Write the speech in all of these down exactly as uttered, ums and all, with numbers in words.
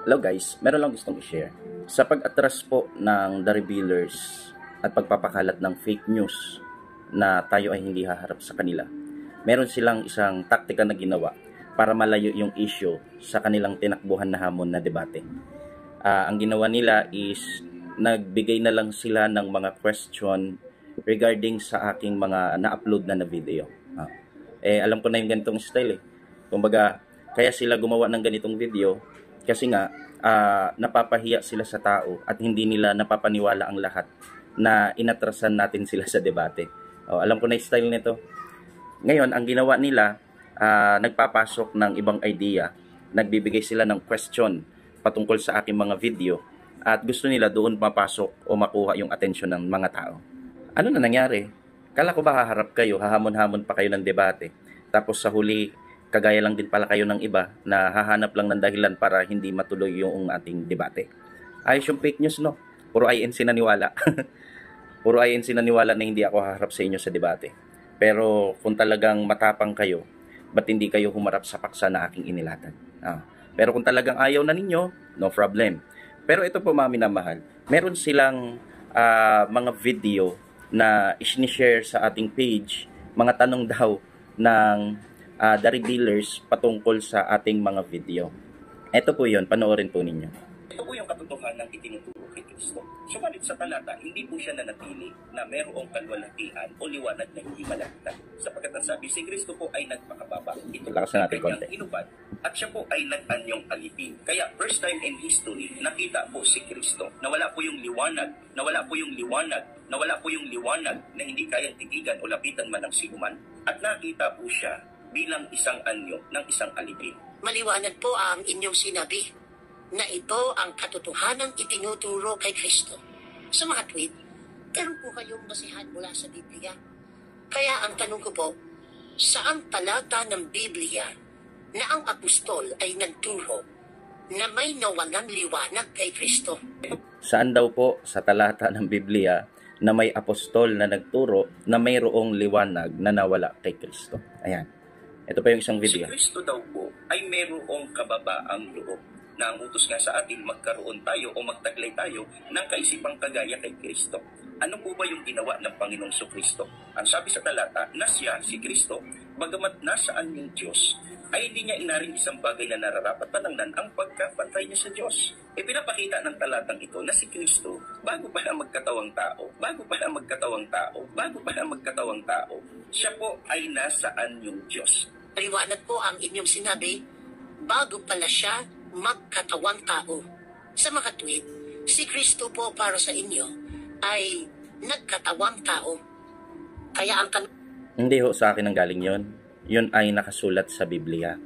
Hello guys, meron lang gustong i-share. Sa pag-atras po ng The Revealers at pagpapakalat ng fake news na tayo ay hindi haharap sa kanila, meron silang isang taktika na ginawa para malayo yung issue sa kanilang tinakbuhan na hamon na debate. Uh, ang ginawa nila is nagbigay na lang sila ng mga question regarding sa aking mga na-upload na na video. Uh, eh, alam ko na yung ganitong style eh. Kumbaga, kaya sila gumawa ng ganitong video kasi nga uh, napapahiya sila sa tao at hindi nila napapaniwala ang lahat na inatrasan natin sila sa debate. Oh, alam ko na yung style nito. Ngayon, ang ginawa nila, uh, nagpapasok ng ibang idea, nagbibigay sila ng question patungkol sa aking mga video at gusto nila doon mapasok o makuha yung atensyon ng mga tao. Ano na nangyari? Kala ko ba haharap kayo, hahamon-hamon pa kayo ng debate, tapos sa huli, kagaya lang din pala kayo ng iba na hahanap lang ng dahilan para hindi matuloy yung ating debate. Ayos yung fake news, no? Puro I N C naniwala. Puro I N C naniwala na hindi ako haharap sa inyo sa debate. Pero kung talagang matapang kayo, ba't hindi kayo humarap sa paksa na aking inilatag? Ah. Pero kung talagang ayaw na ninyo, no problem. Pero ito po mga minamahal, meron silang uh, mga video na isinishare sa ating page, mga tanong daw ng Uh, The Revealers patungkol sa ating mga video. Ito po yun, panoorin po ninyo. Ito po yung katotohanan ng itinuturo kay Kristo. Subalit sa talata, hindi po siya nanatili na mayroong kalwalhatian o liwanag na hindi malagtan. Sapagkat ang sabi, si Kristo po ay nagpakababa. Ito lakasan natin konti. Inubad, at siya po ay nag-anyong alipin. Kaya first time in history, nakita po si Kristo na wala po yung liwanag, na wala po yung liwanag, na wala po yung liwanag na hindi kayang tigigan o lapitan man ng sinuman. At nakita po siya bilang isang anyo ng isang alipin. Maliwanag po ang inyong sinabi na ito ang katotohanang itinuturo kay Kristo. Sa mga tweet, meron po kayong basihan mula sa Biblia. Kaya ang tanong ko po, saang talata ng Biblia na ang apostol ay nagturo na may nawalang liwanag kay Kristo? Saan daw po sa talata ng Biblia na may apostol na nagturo na mayroong liwanag na nawala kay Kristo? Ayan. Ito pa yung isang video. Si Kristo daw po ay mayroong kababaang loob na ang utos nga sa atin magkaroon tayo o magtaglay tayo ng kaisipang kagaya kay Kristo. Ano po ba yung ginawa ng Panginoong Kristo? Ang sabi sa talata na siya, si Kristo, bagamat nasaan yung Diyos, ay hindi niya inaring isang bagay na nararapat panangnan ang pagkapantay niya sa Diyos. E pinapakita ng talatang ito na si Kristo, bago pa na magkatawang tao, bago pa na magkatawang tao, bago pa na magkatawang tao, siya po ay nasaan yung Diyos. Liwanag po ang inyong sinabi, bago pala siya magkatawang tao. Sa mga tweet, si Kristo po para sa inyo ay nagkatawang tao. Kaya ang kan- Hindi ho sa akin ang galing yon. Yun ay nakasulat sa Biblia.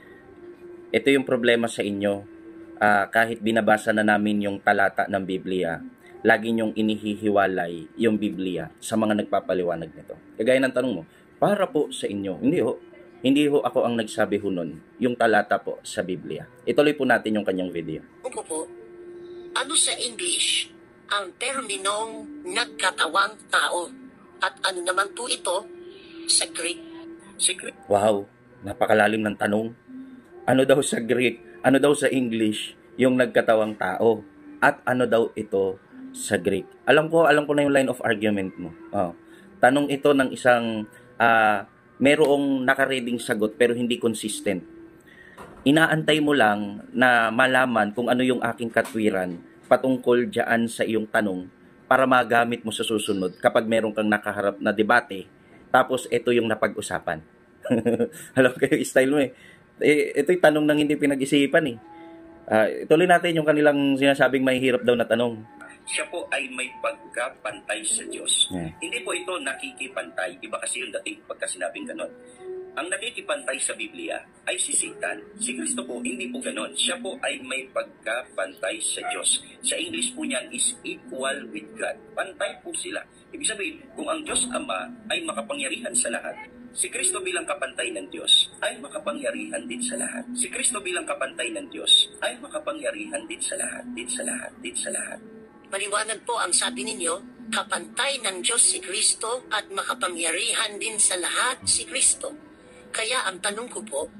Ito yung problema sa inyo. Uh, kahit binabasa na namin yung talata ng Biblia, lagi nyong inihihiwalay yung Biblia sa mga nagpapaliwanag nito. Kagaya ng tanong mo, para po sa inyo. Hindi ho. Hindi ho ako ang nagsabi ho nun. Yung talata po sa Biblia. Ituloy po natin yung kanyang video. Opo po. Ano sa English ang terminong nagkatawang tao? At ano naman po ito sa Greek? Secret. Wow, napakalalim ng tanong. Ano daw sa Greek, ano daw sa English yung nagkatawang tao? At ano daw ito sa Greek? Alam ko, alam ko na yung line of argument mo. Oh. Tanong ito ng isang uh, merong nakareding sagot pero hindi consistent. Inaantay mo lang na malaman kung ano yung aking katwiran patungkol dyan sa iyong tanong para magamit mo sa susunod kapag meron kang nakaharap na debate. Tapos, ito yung napag-usapan. Alam kayo, style mo eh. eh ito yung tanong nang hindi pinag-isipan eh. Uh, ituloy natin yung kanilang sinasabing mahihirap daw na tanong. Siya po ay may pagkapantay sa Diyos. Yeah. Hindi po ito nakikipantay. Iba kasi yung dating pagka sinabing ganon. Ang nakikipantay sa Biblia ay si Satan. Si Kristo po, hindi po ganon. Siya po ay may pagkapantay sa Diyos. Sa English po niyan is equal with God. Pantay po sila. Ibig sabihin, kung ang Diyos Ama ay makapangyarihan sa lahat, si Kristo bilang kapantay ng Diyos ay makapangyarihan din sa lahat. Si Kristo bilang kapantay ng Diyos ay makapangyarihan din sa lahat, din sa lahat, din sa lahat. Maliwanag po ang sabi ninyo, kapantay ng Diyos si Kristo at makapangyarihan din sa lahat si Kristo. Kaya ang tanong ko po,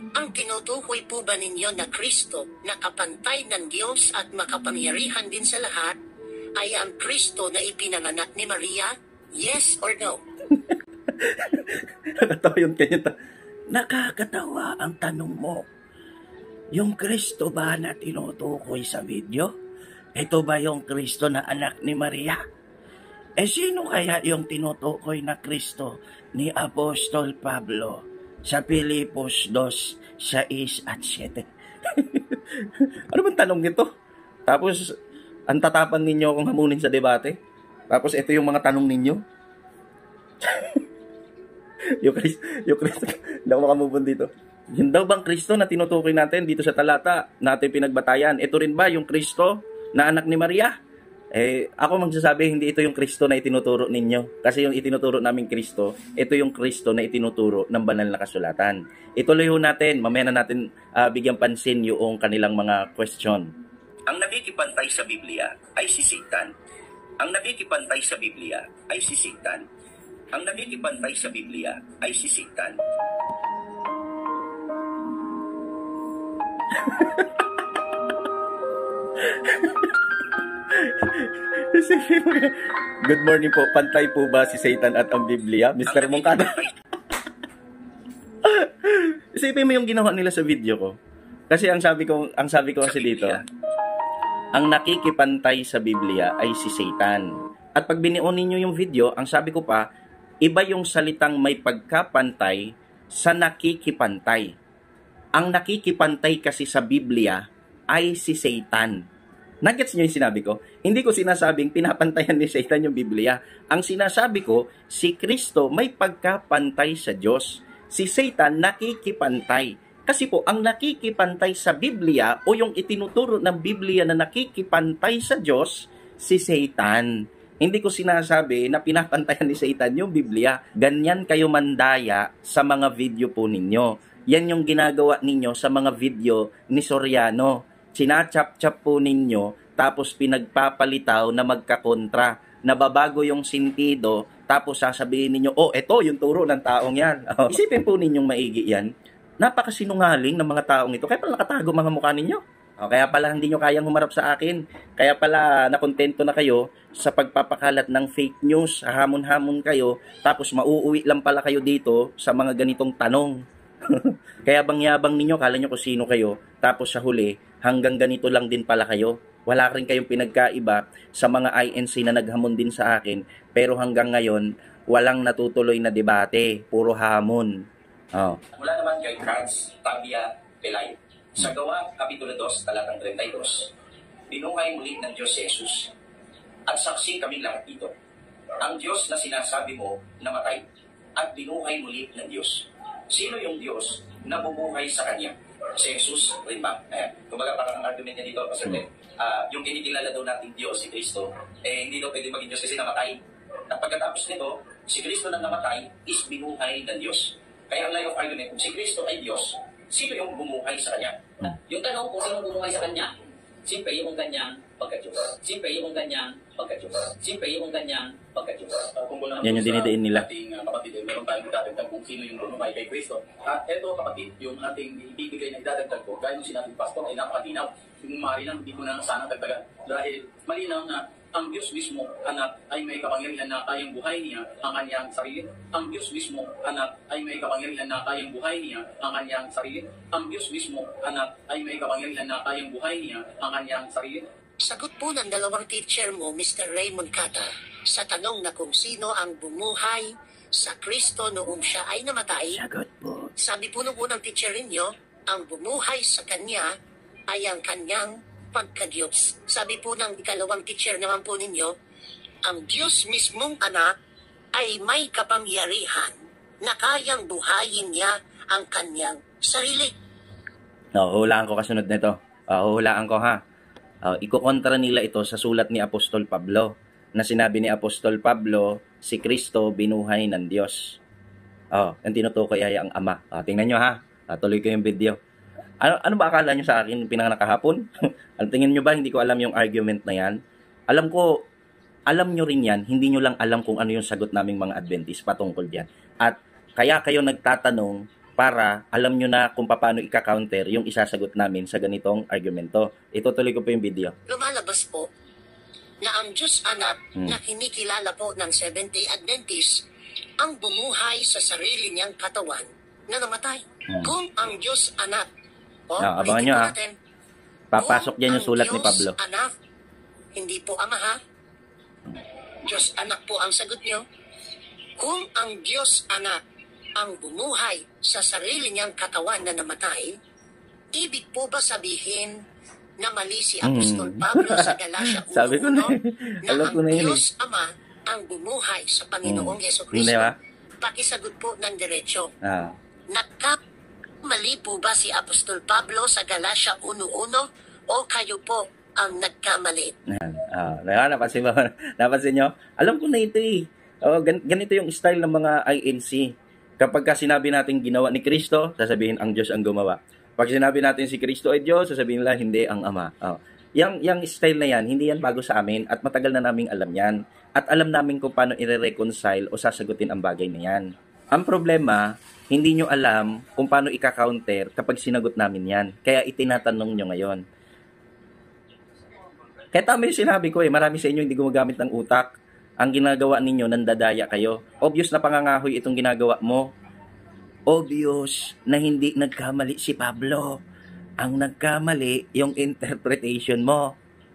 Ang tinutukoy po ba ninyo na Kristo na kapantay ng Diyos at makapangyarihan din sa lahat ay ang Kristo na ipinanganak ni Maria? Yes or no? Nakatawa yung kanya. Nakakatawa ang tanong mo. Yung Kristo ba na tinutukoy sa video? Ito ba yung Kristo na anak ni Maria? Eh sino kaya yung tinutukoy na Kristo ni Apostol Pablo sa Filipos two, six at seven? Ano bang tanong nito? Tapos, ang tatapan ninyo akong hamunin sa debate? Tapos, ito yung mga tanong ninyo? yung Kristo, yung Kristo, hindi ako makamubon dito. Yun daw bang Kristo na tinutukoy natin dito sa talata natin pinagbatayan? Ito rin ba yung Kristo na anak ni Maria? Eh, ako magsasabi, hindi ito yung Kristo na itinuturo ninyo. Kasi yung itinuturo naming Kristo, ito yung Kristo na itinuturo ng banal na kasulatan. Ituloy ho natin, mamaya na natin uh, bigyan pansin yung kanilang mga question. Ang nakikipantay sa Biblia ay si Satan. Ang nakikipantay sa Biblia ay si Satan. Ang nakikipantay sa Biblia ay si Satan. Good morning po. Pantay po ba si Satan at ang Biblia? mister Mongkada. Isipin mo yung ginawa nila sa video ko. Kasi ang sabi ko, ang sabi ko kasi dito, ang nakikipantay sa Biblia ay si Satan. At pag biniunin nyo yung video, ang sabi ko pa, iba yung salitang may pagkapantay sa nakikipantay. Ang nakikipantay kasi sa Biblia ay si Satan. Nagets nyo yung sinabi ko? Hindi ko sinasabing pinapantayan ni Satan yung Biblia. Ang sinasabi ko, si Kristo may pagkapantay sa Diyos. Si Satan nakikipantay. Kasi po, ang nakikipantay sa Biblia o yung itinuturo ng Biblia na nakikipantay sa Diyos, si Satan. Hindi ko sinasabi na pinapantayan ni Satan yung Biblia. Ganyan kayo mandaya sa mga video po ninyo. Yan yung ginagawa ninyo sa mga video ni Soriano. Sinachap-chap po ninyo, tapos pinagpapalitaw na magkakontra. Nababago yung sentido, tapos sasabihin ninyo, oh, eto yung turo ng taong yan. Isipin po ninyong maigi yan. Napakasinungaling ng mga taong ito. Kaya pala nakatago mga mukha ninyo. O, kaya pala hindi nyo kayang humarap sa akin. Kaya pala nakontento na kayo sa pagpapakalat ng fake news. Hamon-hamon kayo, tapos mauuwi lang pala kayo dito sa mga ganitong tanong. Kaya bang yabang ninyo, kala nyo kung sino kayo, tapos sa huli, hanggang ganito lang din pala kayo. Wala rin kayong pinagkaiba sa mga I N C na naghamon din sa akin, pero hanggang ngayon, walang natutuloy na debate, puro hamon. Oh. Mula naman kay Franz Tabia Pelay. Sa Gawa, Kapitulo two, talatang thirty-two. Binuhay muli ng Diyos si Jesus. At saksi kami lahat dito. Ang Diyos na sinasabi mo namatay at binuhay muli ng Diyos. Sino yung Diyos na bumuhay sa Kanya? Si Jesus rin ba? Ayan. Kumbaga parang ang argument niya dito, Pastor Ted, uh, yung kinikilala daw natin Diyos, si Kristo, eh hindi daw pwede maging Diyos kasi namatay. At pagkatapos nito, si Kristo na namatay is binuhay ng Diyos. Kaya ang line of argument, kung si Kristo ay Diyos, sino yung bumuhay sa Kanya? Hmm. Yung tanong kung sino bumuhay sa Kanya, siyempre yung kanyang pagka-Diyos. Siyempre yung kanyang pagka-Diyos. Siyempre yung kanyang pagka-Diyos. Uh, kung wala yan yung dinidiin nila. Ating uh, kapatid, eh, meron tayong idadagdag kung sino yung bumuhay kay Kristo. At eto kapatid, yung ating ibibigay na idadagdag ko, gaya nung sinabing pastor, ay napakatinaw. Yung maaari lang, hindi ko na sana dagdagan. Dahil malinaw na ang Diyos mismo, anak, ay may kapangyarihan na kayang buhay niya ang kanyang sarili. Ang Diyos mismo, anak, ay may kapangyarihan na kayang buhay niya ang kanyang sarili. Ang Diyos mismo, anak, ay may kapangyarihan na kayang buhay niya ang kanyang sarili. Sagot po ng dalawang teacher mo, Mister Raymond Cata, sa tanong na kung sino ang bumuhay sa Kristo noong siya ay namatay. Sagot po. Sabi po ng unang teacher ninyo, ang bumuhay sa Kanya ay ang Kanyang pagka-Diyos. Sabi po ng ikalawang teacher naman po ninyo, ang Diyos mismong anak ay may kapangyarihan na kayang buhayin niya ang Kanyang sarili. No, hulaan ko kasunod nito. Uh, hulaan ko ha. Uh, ikukontra nila ito sa sulat ni Apostol Pablo na sinabi ni Apostol Pablo, si Kristo binuhay ng Diyos. Oh, ang tinutukoy ay ang Ama. Uh, tingnan nyo ha. Uh, tuloy ko yung video. Ano, ano ba akala nyo sa akin pinanganak kahapon? Ano tingin nyo ba hindi ko alam yung argument na yan? Alam ko, alam nyo rin yan, hindi nyo lang alam kung ano yung sagot naming mga Adventist patungkol dyan. At kaya kayo nagtatanong para alam nyo na kung paano ika-counter yung isasagot namin sa ganitong argumento. Itutuloy ko po yung video. Lumalabas po na ang Diyos Anak Hmm. na kinikilala po ng Seventh-day Adventist ang bumuhay sa sarili niyang katawan na namatay. Hmm. Kung ang Diyos Anak, o, Ah, abangan ulitin nyo, po ah. natin, Papasok kung dyan yung ang sulat ni Diyos Pablo. Anak, hindi po Ama ha, Diyos Anak po ang sagot niyo. Kung ang Diyos Anak ang bumuhay sa sarili niyang katawan na namatay, ibig po ba sabihin na mali si Apostol Hmm. Pablo sa Galatia one Sabi ko na eh. na Alam ang ko na yun eh. Diyos Ama ang bumuhay sa Panginoong Hmm. Yeso Hindi Kristo? ba? Pakisagot po ng diretsyo. Ah. Nagkamali po ba si Apostol Pablo sa Galatia one one o kayo po ang nagkamali? Yan. Ah, na, napansin mo, napansin nyo? Alam ko na ito eh. Oh, gan- ganito yung style ng mga I N C. Kapag ka sinabi natin ginawa ni Kristo, sasabihin ang Diyos ang gumawa. Pag sinabi natin si Kristo ay Diyos, sasabihin nila hindi ang Ama. Oh. Yang, yang style na yan, hindi yan bago sa amin at matagal na naming alam yan. At alam namin kung paano i-reconcile o sasagutin ang bagay na yan. Ang problema, hindi nyo alam kung paano ika-counter kapag sinagot namin yan. Kaya itinatanong nyo ngayon. Kaya tama yung sinabi ko eh, marami sa inyo hindi gumagamit ng utak. Ang ginagawa ninyo, nandadaya kayo. Obvious na pangangahoy itong ginagawa mo. Obvious na hindi nagkamali si Pablo. Ang nagkamali, yung interpretation mo.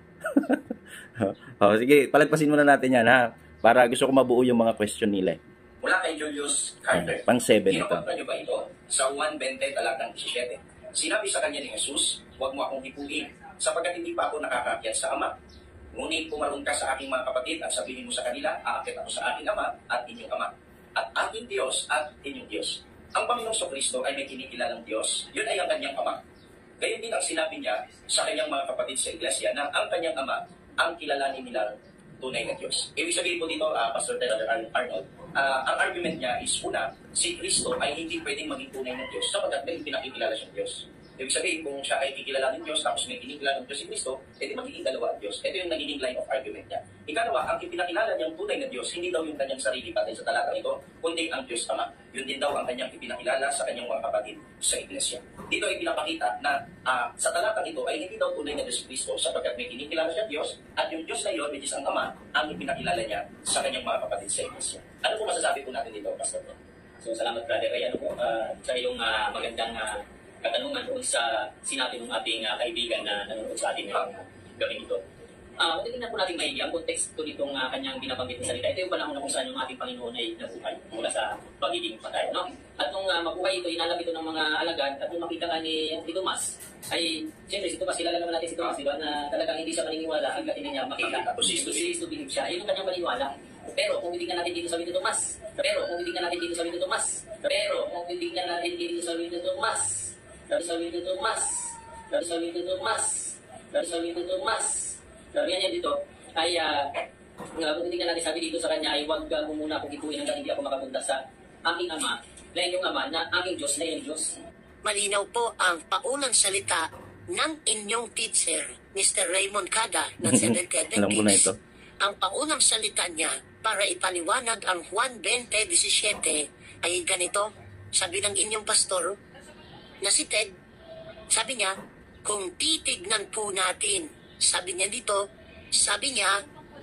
O, sige, palagpasin muna natin yan ha. Para gusto ko mabuo yung mga question nila. Mula kay Julius Carter. Pang seven ito. Kinukumpra niyo ba ito? Sa one twenty talatang seventeen. Sinabi sa kanya ni Jesus, huwag mo akong hipuin, sapagkat hindi pa ako nakakaakyat sa Ama. Ngunit pumaroon ka sa aking mga kapatid at sabihin mo sa kanila, aakyat ako sa aking Ama at inyong Ama, at aking Diyos at inyong Diyos. Ang Panginoong Kristo ay may kinikilalang Diyos, yun ay ang kanyang Ama. Gayon din ang sinabi niya sa kanyang mga kapatid sa iglesia na ang kanyang Ama ang kilalanin nilang tunay na Diyos. Ibig sabihin po dito, uh, Pastor Ted Arnold, uh, ang argument niya is una, si Kristo ay hindi pwedeng maging tunay na Diyos sapagkat may pinakikilala siyang Diyos. Ibig sabihin, kung siya ay kikilala ng Diyos tapos may kinikilala ng Diyos si Kristo, edi magiging dalawa ang Diyos. Ito yung nagiging line of argument niya. Ikalawa, ang ipinakilala niyang tunay na Diyos, hindi daw yung kanyang sarili patay sa talatang ito, kundi ang Diyos Ama. Yun din daw ang kanyang ipinakilala sa kanyang mga kapatid sa iglesia. Dito ay pinapakita na uh, sa talatang ito ay hindi daw tunay na Diyos si Kristo sapagkat may kinikilala siya Diyos at yung Diyos na yun, which is ang Ama, ang ipinakilala niya sa kanyang mga kapatid sa iglesia. Ano po masasabi po natin dito, Pastor? So salamat brother Ray, ano po, uh, sa iyong uh, magandang uh, katanungan doon sa sinabi ng ating uh, kaibigan na nanonood sa ating uh, gawin ito. Uh, tingnan po natin maigi ang konteksto nitong uh, kanyang binabanggit na salita. Ito yung panahon na kung saan yung ating Panginoon ay nabuhay mula sa pagiging patay. No? At nung uh, mabuhay ito, inalap ito ng mga alagad at nung makita ka ni, ni Tomas, ay siyempre si Tomas, kilala naman natin si Tomas, diba, na talagang hindi siya maniniwala hanggat hindi niya makita. Usist to believe siya. Yun ang kanyang paniniwala. Pero kung titignan natin dito sa Wito Tomas, pero kung titignan natin dito sa Wito Tomas, pero kung titignan natin dito sa Wito Tomas, sabi sa Wito Tomas, sabi sa Wito Tomas, sabi sa Wito Tomas, sabi niya dito, ay, uh, kung titignan natin sabi dito sa kanya, ay huwag uh, muna akong ipuin hanggang hindi ako makapunta sa aking Ama, na inyong Ama, na aking Diyos, na inyong Diyos. Malinaw po ang paunang salita ng inyong teacher, Mister Raymond Cada ng Seventh-day Alam ko na ito. Adventist. Ang paunang salita niya para ipaliwanag ang Juan twenty seventeen ay ganito, sabi ng inyong pastor na si Ted, sabi niya, kung titignan po natin, sabi niya dito, sabi niya,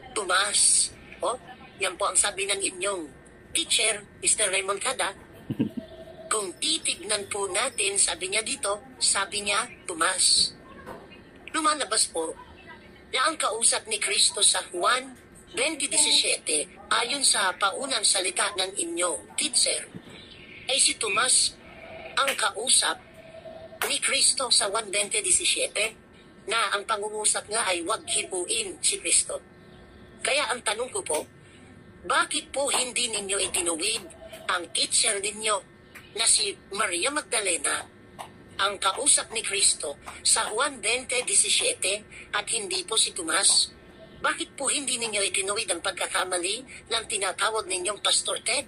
Tomas, o, yan po ang sabi ng inyong teacher, Mister Raymond Cada, kung titignan po natin, sabi niya dito, sabi niya, Tomas. Lumalabas po na ang kausap ni Kristo sa Juan twenty seventeen ayon sa paunang salita ng inyong teacher ay si Tomas ang kausap ni Kristo sa Juan twenty seventeen na ang pangungusap nga ay huwag hipuin si Kristo. Kaya ang tanong ko po, bakit po hindi ninyo itinuwid ang teacher ninyo na si Maria Magdalena ang kausap ni Kristo sa Juan twenty seventeen at hindi po si Tomas? Bakit po hindi ninyo itinuwid ang pagkakamali ng tinatawag ninyong Pastor Ted?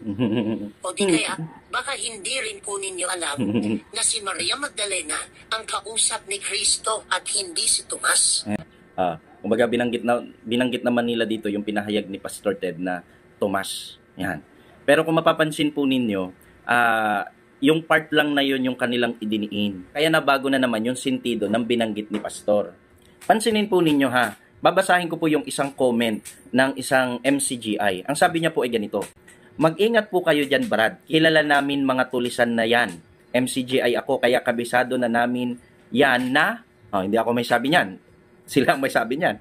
O di kaya, baka hindi rin po ninyo alam na si Maria Magdalena ang kausap ni Kristo at hindi si Tomas? Ah, kumbaga binanggit na binanggit naman nila dito yung pinahayag ni Pastor Ted na Tomas. Yan. Pero kung mapapansin po ninyo, ah yung part lang na yun yung kanilang idiniin. Kaya nabago na naman yung sentido ng binanggit ni Pastor. Pansinin po ninyo ha, babasahin ko po yung isang comment ng isang M C G I. Ang sabi niya po ay ganito: mag-ingat po kayo dyan, Brad. Kilala namin mga tulisan na yan. M C G I ako, kaya kabisado na namin yan na, oh, hindi ako may sabi niyan, sila ang may sabi niyan.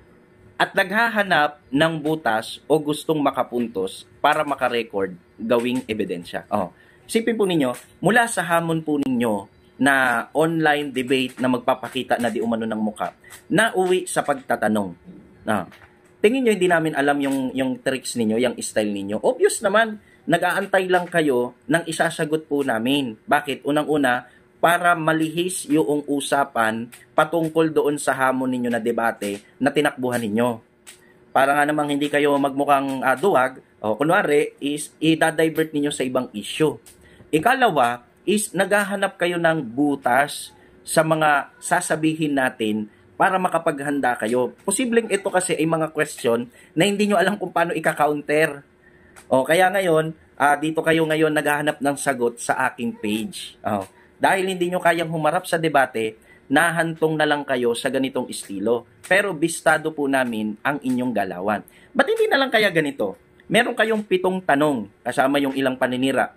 At naghahanap ng butas o gustong makapuntos para makarecord gawing ebidensya. Oh, isipin po ninyo, mula sa hamon po ninyo na online debate na magpapakita na di umano ng mukha, na uwi sa pagtatanong. Ah, tingin nyo hindi namin alam yung, yung tricks ninyo, yung style ninyo. Obvious naman, nag-aantay lang kayo ng isasagot po namin. Bakit? Unang-una, para malihis yung usapan patungkol doon sa hamon ninyo na debate na tinakbuhan ninyo. Para nga namang hindi kayo magmukhang uh, duwag, o kunwari, is i-divert ninyo sa ibang issue. Ikalawa, is naghahanap kayo ng butas sa mga sasabihin natin para makapaghanda kayo. Posibleng ito kasi ay mga question na hindi nyo alam kung paano ika-counter. O, kaya ngayon, uh, dito kayo ngayon naghahanap ng sagot sa aking page. O, dahil hindi nyo kayang humarap sa debate, nahantong na lang kayo sa ganitong estilo. Pero bistado po namin ang inyong galawan. Ba't hindi na lang kaya ganito? Meron kayong pitong tanong kasama yung ilang paninira.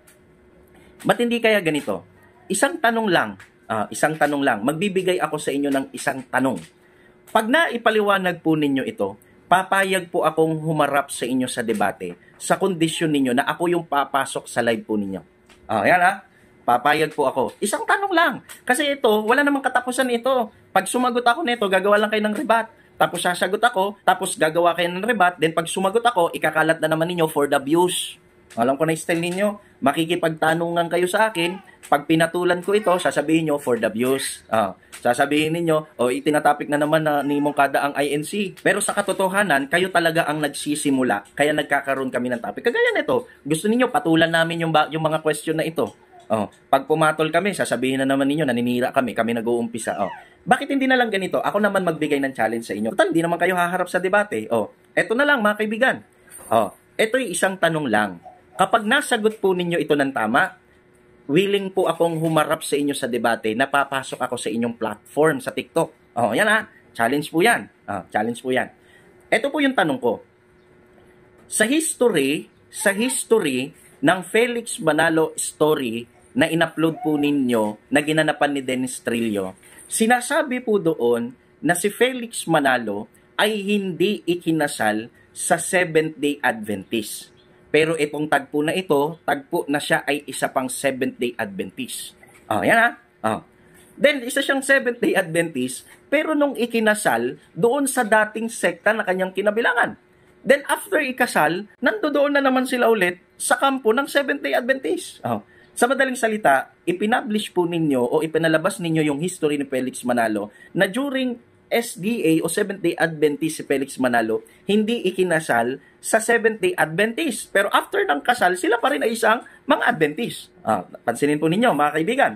Ba't hindi kaya ganito? Isang tanong lang, uh, isang tanong lang. Magbibigay ako sa inyo ng isang tanong. Pag naipaliwanag po ninyo ito, papayag po akong humarap sa inyo sa debate sa kondisyon ninyo na ako yung papasok sa live po ninyo. Ah, uh, yan ha. Papayag po ako. Isang tanong lang. Kasi ito, wala namang katapusan ito. Pag sumagot ako nito, gagawa lang kayo ng rebat. Tapos sasagot ako, tapos gagawa kayo ng rebat. Then pag sumagot ako, ikakalat na naman ninyo for the views. Alam ko na yung style ninyo. Makikipagtanungan kayo sa akin. Pag pinatulan ko ito, sasabihin nyo for the views. Ah, sasabihin ninyo, o oh, itinatapik na naman na ni mong kada ang I N C. Pero sa katotohanan, kayo talaga ang nagsisimula. Kaya nagkakaroon kami ng topic. Kagaya nito, gusto ninyo patulan namin yung, yung mga question na ito. Oh, pag pumatol kami, sasabihin na naman ninyo, naninira kami, kami nag-uumpisa. Oh, bakit hindi na lang ganito? Ako naman magbigay ng challenge sa inyo. Total, hindi naman kayo haharap sa debate. Oh, eto na lang mga kaibigan. Oh, eto yung isang tanong lang. Kapag nasagot po ninyo ito ng tama, willing po akong humarap sa inyo sa debate, napapasok ako sa inyong platform sa TikTok. Oh, yan ha. Challenge po yan. Oh, challenge po yan. Eto po yung tanong ko. Sa history, sa history ng Felix Manalo story na in-upload po ninyo na ginanapan ni Dennis Trillo, sinasabi po doon na si Felix Manalo ay hindi ikinasal sa Seventh-day Adventist. Pero itong tagpo na ito, tagpo na siya ay isa pang Seventh-day Adventist. Oh, yan ha. Oh. Then, isa siyang Seventh-day Adventist, pero nung ikinasal, doon sa dating sekta na kanyang kinabilangan. Then, after ikasal, nandoon na naman sila ulit sa kampo ng Seventh-day Adventist. Oh. Sa madaling salita, ipinablish po ninyo o ipinalabas ninyo yung history ni Felix Manalo na during S D A o Seventh-day Adventist si Felix Manalo, hindi ikinasal sa Seventh-day Adventist. Pero after ng kasal, sila pa rin ay isang mga Adventist. Ah, pansinin po ninyo, mga kaibigan.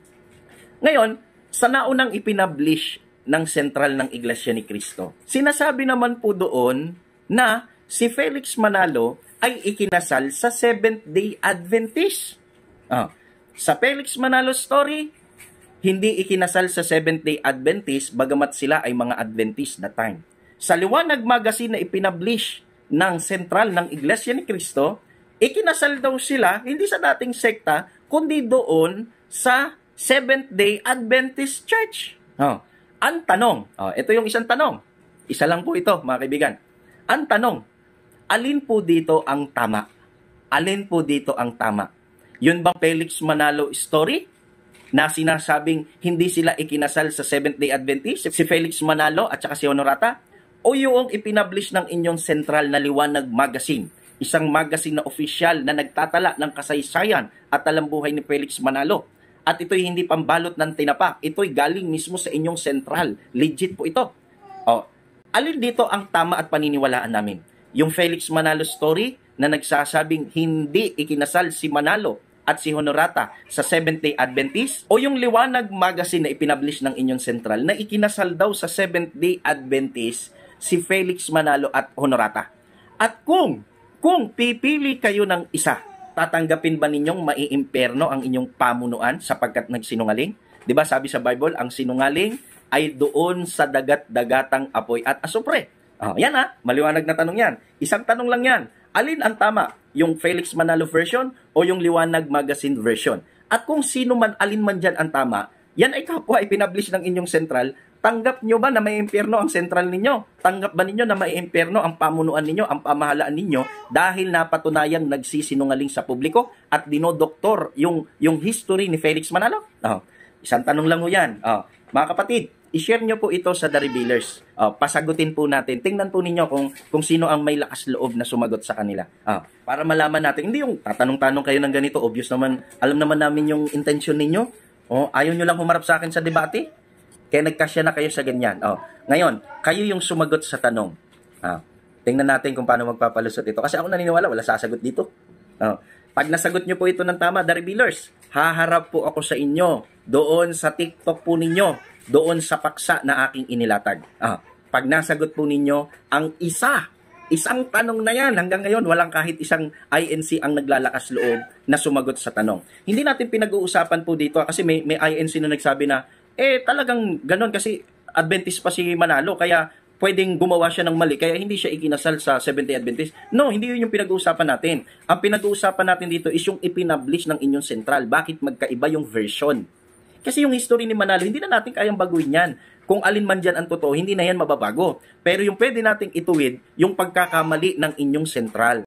Ngayon, sa naunang ipinablish ng sentral ng Iglesia ni Cristo, sinasabi naman po doon na si Felix Manalo ay ikinasal sa Seventh-day Adventist. Ah, sa Felix Manalo story, hindi ikinasal sa Seventh-day Adventist bagamat sila ay mga Adventist na time. Sa Liwanag Magazine na ipinablish ng sentral ng Iglesia ni Cristo, ikinasal daw sila hindi sa dating sekta, kundi doon sa Seventh-day Adventist Church. Oh, ang tanong, oh, ito yung isang tanong. Isa lang po ito, mga kaibigan. Ang tanong, alin po dito ang tama? Alin po dito ang tama? Yun bang Felix Manalo story na sinasabing hindi sila ikinasal sa Seventh-day Adventist, si Felix Manalo at saka si Honorata? O yung ipinablish ng inyong sentral na Liwanag Magazine, isang magazine na opisyal na nagtatala ng kasaysayan at talambuhay ni Felix Manalo? At ito'y hindi pambalot ng tinapa, ito'y galing mismo sa inyong sentral. Legit po ito. O, alin dito ang tama at paniniwalaan namin? Yung Felix Manalo story na nagsasabing hindi ikinasal si Manalo at si Honorata sa Seventh-day Adventist, o yung Liwanag Magazine na ipinablish ng inyong sentral na ikinasal daw sa Seventh-day Adventist si Felix Manalo at Honorata? At kung kung pipili kayo ng isa, tatanggapin ba ninyong maiimperno ang inyong pamunuan sapagkat nagsinungaling? 'Di ba sabi sa Bible, ang sinungaling ay doon sa dagat-dagatang apoy at asupre. Oh, yan ha, maliwanag na tanong yan. Isang tanong lang yan. Alin ang tama? Yung Felix Manalo version o yung Liwanag Magazine version? At kung sino man, alin man dyan ang tama, yan ay kapwa ipinablish ng inyong sentral. Tanggap nyo ba na may impyerno ang sentral ninyo? Tanggap ba ninyo na may impyerno ang pamunuan ninyo, ang pamahalaan ninyo dahil napatunayang nagsisinungaling sa publiko at dinodoktor yung, yung history ni Felix Manalo? Oh, isang tanong lang ho yan. Oh, mga kapatid, i-share nyo po ito sa The Revealers. Oh, pasagutin po natin. Tingnan po ninyo kung, kung sino ang may lakas loob na sumagot sa kanila. Oh, para malaman natin, hindi yung tatanong-tanong kayo ng ganito, obvious naman, alam naman namin yung intention ninyo. Oh, ayaw nyo lang humarap sa akin sa debate? Kaya nagkasya na kayo sa ganyan. Oh, ngayon, kayo yung sumagot sa tanong. Oh, tingnan natin kung paano magpapalusot ito. Kasi ako naniniwala, wala sasagot dito. Oh, pag nasagot nyo po ito ng tama, The Revealers, haharap po ako sa inyo doon sa TikTok po ninyo, doon sa paksa na aking inilatag. Ah, pag nasagot po ninyo ang isa, isang tanong na yan, hanggang ngayon walang kahit isang I N C ang naglalakas loob na sumagot sa tanong. Hindi natin pinag-uusapan po dito kasi may, may I N C na nagsabi na, eh talagang ganon kasi Adventist pa si Manalo, kaya pwedeng gumawa siya ng mali, kaya hindi siya ikinasal sa Seventh-day Adventist. No, hindi yun yung pinag-uusapan natin. Ang pinag-uusapan natin dito is yung ipinablish ng inyong sentral. Bakit magkaiba yung version? Kasi yung history ni Manalo, hindi na natin kayang baguhin yan. Kung alin man dyan ang totoo, hindi na yan mababago. Pero yung pwede nating ituwid, yung pagkakamali ng inyong sentral.